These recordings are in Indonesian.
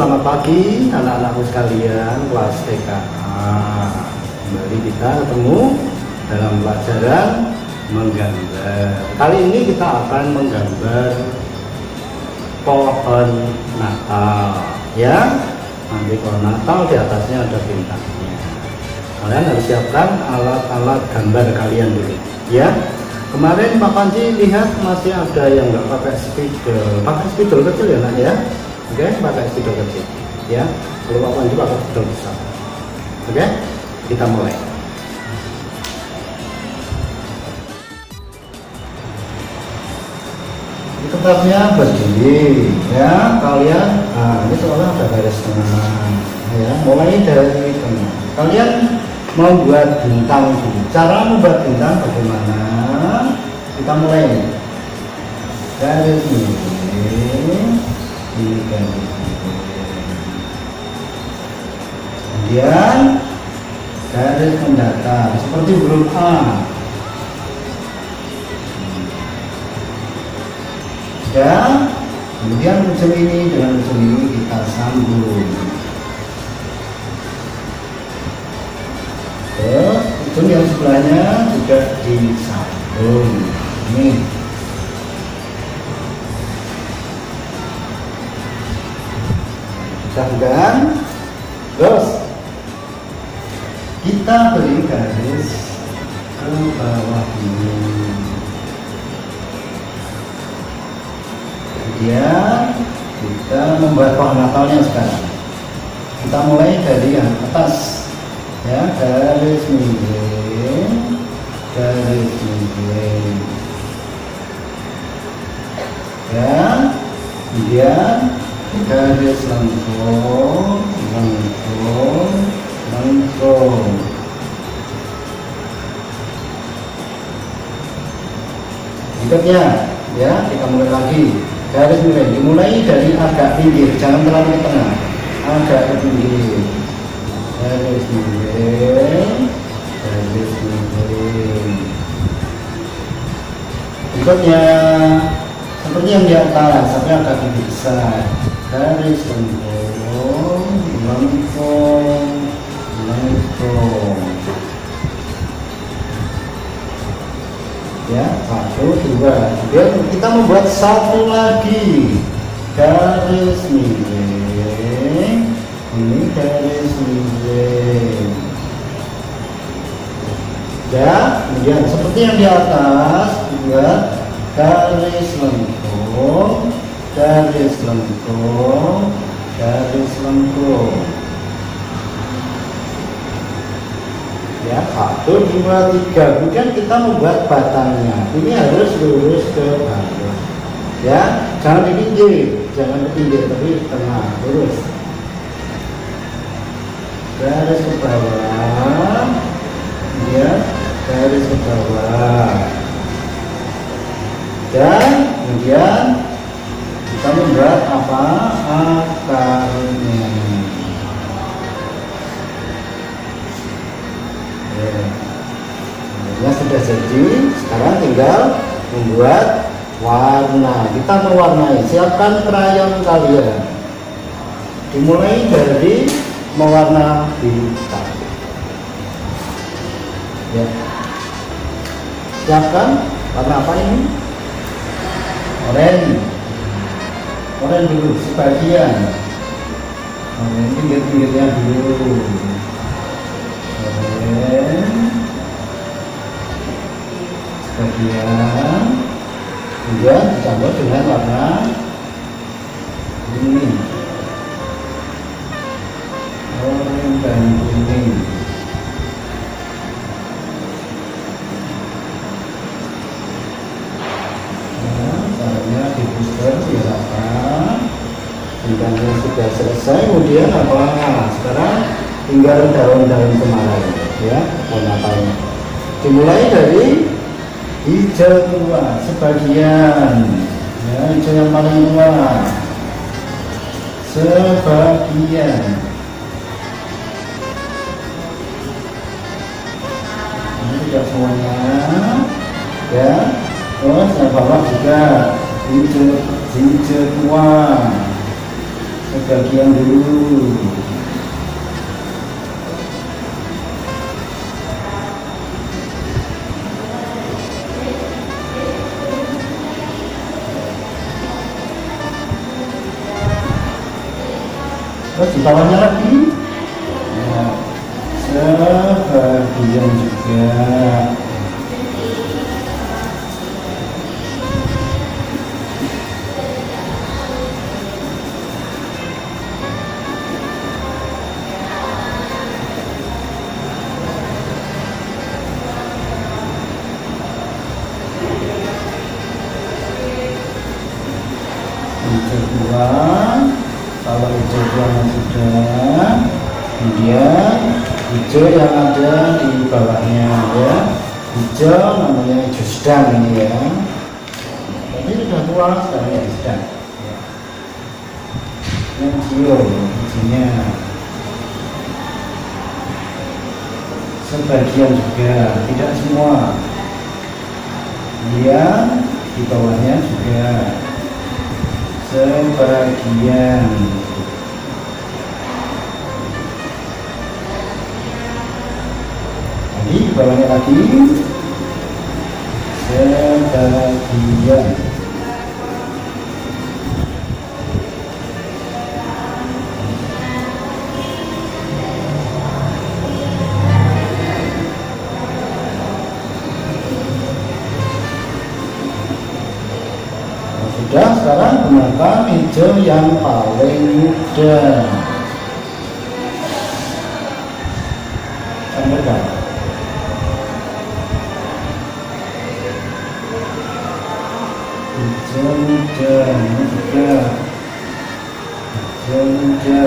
selamat pagi anak-anakku sekalian kelas TKA. Kembali kita ketemu dalam pelajaran menggambar. Kali ini kita akan menggambar pohon Natal, ya. Nanti pohon Natal di atasnya ada bintangnya. Kalian harus siapkan alat-alat gambar kalian dulu, ya. Kemarin Pak Panji lihat masih ada yang nggak pakai spidol kecil ya nak ya. Oke, pakai spidol kecil, ya. Kalau Pak Panji pakai spidol besar. Oke, kita mulai. Kertasnya berdiri, ya. Kalian, ini soalnya ada garis tengah, ya. Mulai dari tengah. Kalian membuat bintang dulu. Cara membuat bintang bagaimana? Kita mulai garis miring, ini garis miring. Kemudian garis mendatar seperti huruf A. Ya, kemudian ujung ini dengan ujung ini kita sambung. Terus ujung yang sebelahnya juga disambung. Ini. Sudah bukan? Terus kita beri garis ke bawah ini. Kemudian kita membuat pohon Natalnya sekarang. Kita mulai dari yang atas, ya, garis miring, garis miring, ya. Kemudian garis lengkung, lengkung, lengkung. Berikutnya, ya, kita mulai lagi. Garis miring dimulai dari agak pinggir, jangan terlalu ke tengah, agak ke pinggir. Garis miring, garis miring. Berikutnya seperti yang di atas, tapi agak lebih besar. Garis lengkung, lengkung, lengkung. Ya, 1, 2. Kemudian kita membuat satu lagi garis miring, ini garis miring, ya. Kemudian seperti yang di atas juga garis lengkung, garis lengkung, garis lengkung. Ya, 1, 2, 3. Kemudian kita membuat batangnya. Ini harus lurus ke bawah, ya. Jangan di pinggir, jangan ke pinggir, tapi di tengah, lurus. Garis ke bawah, ya, garis ke bawah. Dan kemudian kita membuat apa? Akarnya. Ya, sudah jadi. Sekarang tinggal membuat warna. Kita mewarnai. Siapkan krayon kalian. Dimulai dari mewarna bintang. Ya. Siapkan warna apa ini? Oranye. Oranye dulu sebagian. Oranye pinggir-pinggirnya dulu. Oranye sebagian. Kemudian dicampur dengan warna ini, oranye dan kuning. Caranya di booster biar apa? Bintangnya sudah selesai. Kemudian apa? Sekarang tinggal daun-daun kemarin, ya, pohon Natalnya. Dimulai dari hijau tua sebagian, ya, hijau yang paling tua sebagian. Ini tidak semuanya, ya. Terus yang bawah juga hijau tua sebagian dulu. Terus di bawahnya lagi ya, sebagian juga. Kedua, kalau hijau warna sudah, kemudian hijau yang ada di bawahnya ya, hijau namanya hijau sedang ini ya, tapi sudah tua sekarang ya sedang ya. Yang hijaunya sebagian juga, tidak semua, kemudian di bawahnya juga sebagian. Lagi di bawahnya lagi sebagian. Sudah, sekarang gunakan hijau yang paling muda. Sampaikan. Hijau muda, ini juga hijau muda.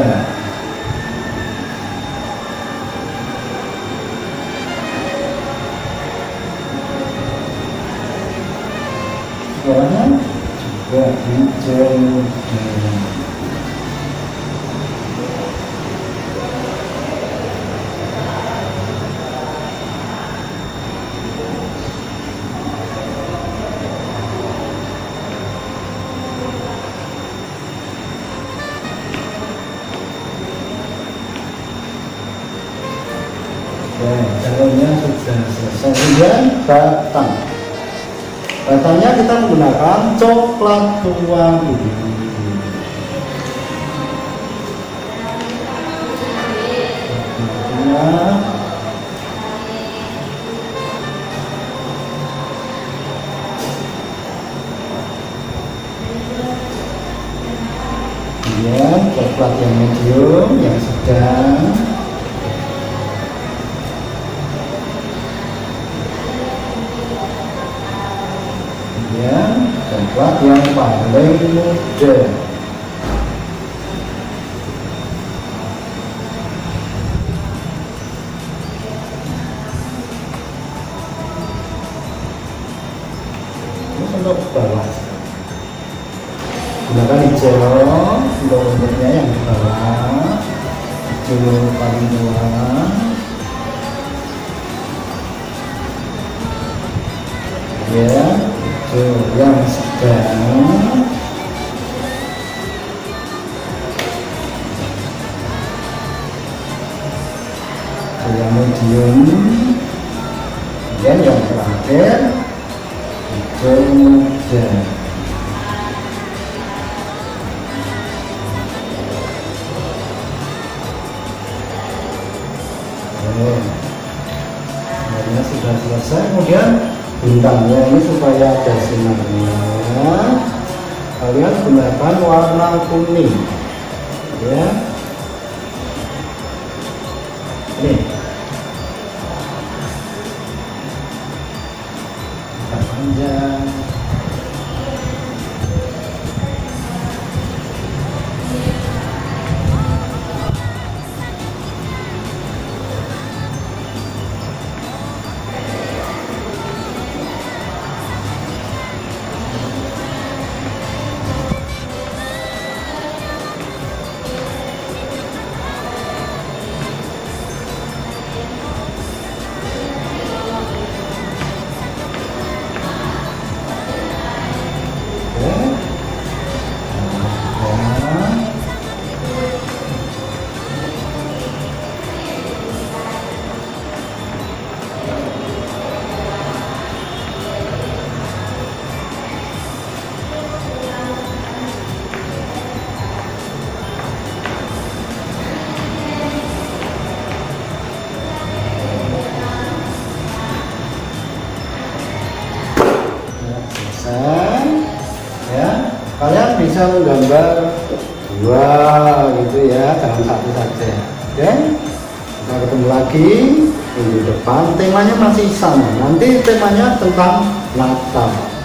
Sekarang hijau muda. Caranya sudah selesai. Kemudian batang. Batangnya kita menggunakan coklat tua ini. Kemudian coklat yang medium, yang sedang. Coklat yang paling muda. Ini untuk bawah. Gunakan hijau untuk yang di bawah. Hijau paling bawah. Ya. Yang sedang, yang medium, dan yang terakhir hijau muda. Sebenarnya sudah selesai. Kemudian bintangnya ini supaya ada sinarnya, kalian gunakan warna kuning ya. Ini kita panjang. bisa menggambar dua gitu ya, jangan satu saja. Oke, kita ketemu lagi minggu depan. Temanya masih sama, nanti temanya tentang Natal.